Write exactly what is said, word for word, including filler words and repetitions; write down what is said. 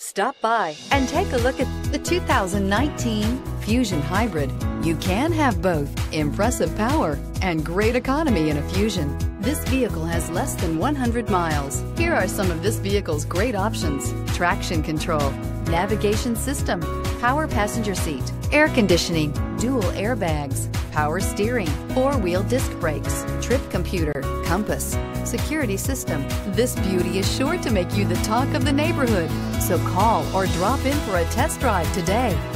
Stop by and take a look at the two thousand nineteen Fusion Hybrid. You can have both impressive power and great economy in a Fusion. This vehicle has less than one hundred miles. Here are some of this vehicle's great options: traction control, navigation system, power passenger seat, air conditioning, dual airbags, power steering, four-wheel disc brakes, trip computer, compass, security system. This beauty is sure to make you the talk of the neighborhood. So call or drop in for a test drive today.